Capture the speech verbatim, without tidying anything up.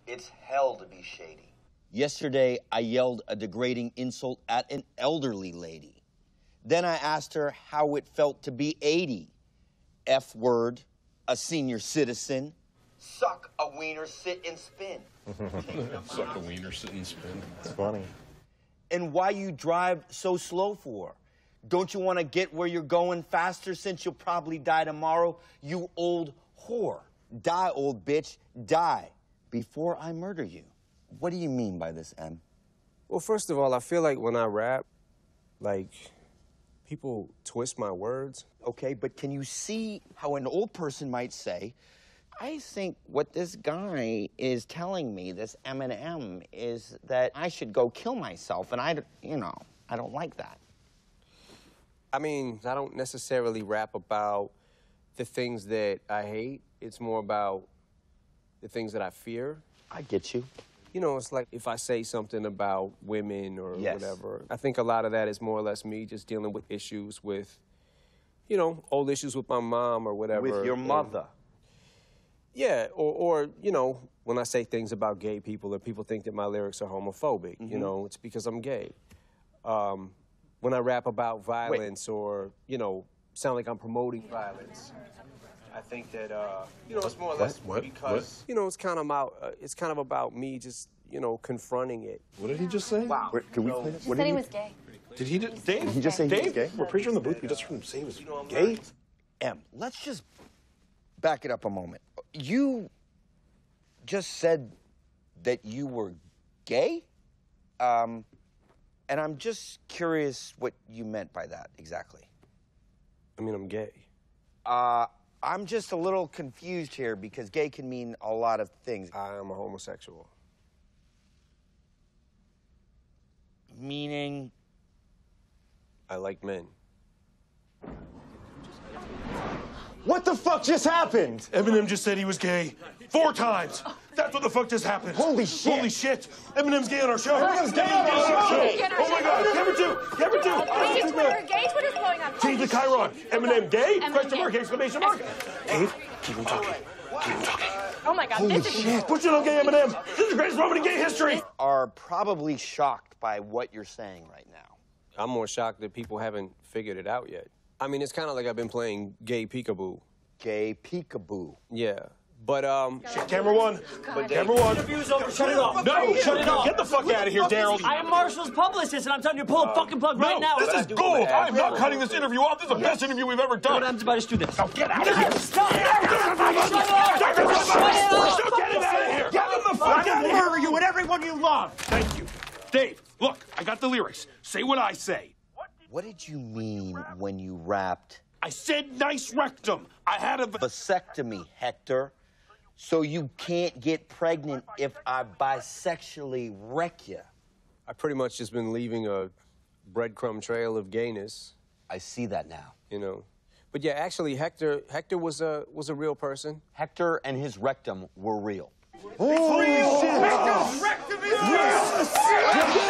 It's hell to be shady. Yesterday, I yelled a degrading insult at an elderly lady. Then I asked her how it felt to be eighty. F word, a senior citizen. Suck a wiener, sit and spin. Suck a wiener, sit and spin. It's funny. And why you drive so slow for? Don't you want to get where you're going faster since you'll probably die tomorrow, you old whore? Die, old bitch, die before I murder you. What do you mean by this, Em? Well, first of all, I feel like when I rap, like, people twist my words. Okay, but can you see how an old person might say, I think what this guy is telling me, this Eminem, is that I should go kill myself, and I, you know, I don't like that. I mean, I don't necessarily rap about the things that I hate. It's more about the things that I fear. I get you. You know, it's like if I say something about women or yes. whatever, I think a lot of that is more or less me just dealing with issues with, you know, old issues with my mom or whatever. With your mother. And, yeah, or, or, you know, when I say things about gay people or people think that my lyrics are homophobic, mm-hmm. you know, it's because I'm gay. Um, when I rap about violence Wait. or, you know, sound like I'm promoting violence, I think that, uh, you know, it's more or less what? because, what? you know, it's kind of about, uh, it's kind of about me just, you know, confronting it. What did he just say? Wow. Wait, can we play this? He What said did he he was gay. Did he, did, Dave? Did he just say Dave? he was gay? We're pretty sure in the booth. We just heard him say he was gay. Em, let's just back it up a moment. You just said that you were gay? Um, and I'm just curious what you meant by that exactly. I mean, I'm gay. Uh, I'm just a little confused here because gay can mean a lot of things. I am a homosexual. Meaning? I like men. What the fuck just happened? Eminem just said he was gay. Four times. That's what the fuck just happened. Holy shit. Holy shit. Eminem's gay on our show. Eminem's gay on our show. Oh my God. Camera two. Camera two. Gay Twitter, gay Twitter's blowing up. Change the Chiron. Eminem gay? Eminem Question gay. mark, exclamation mark. Dave, keep him talking. Keep him talking. Oh my God, Holy this is... shit. Put it on gay Eminem. This is the greatest moment in gay history. Are probably shocked by what you're saying right now. I'm more shocked that people haven't figured it out yet. I mean, it's kind of like I've been playing gay peekaboo. Gay peekaboo. Yeah. But, um... Shit, camera one. God. Camera one. Interview's over. Shut it off. No, shut it off. Get the fuck out of here, Daryl. I am Marshall's publicist, and I'm telling you to pull a fucking plug right No, now. this is gold. I am not cutting this interview off. This is the best interview we've ever done. What happens if I just do this? Now get out of here. Stop! Shut it off. Get him out of here. Get him the fuck out of here. Murder you and everyone you love. Thank you. Dave, look, I got the lyrics. Say what I say. What did you mean when you rapped? I said nice rectum. I had a... Vasectomy, Hector. So you can't get pregnant if I bisexually wreck you. I pretty much just been leaving a breadcrumb trail of gayness. I see that now. You know. But yeah, actually, Hector, Hector was a, was a real person. Hector and his rectum were real. Holy shit. Rectum is real.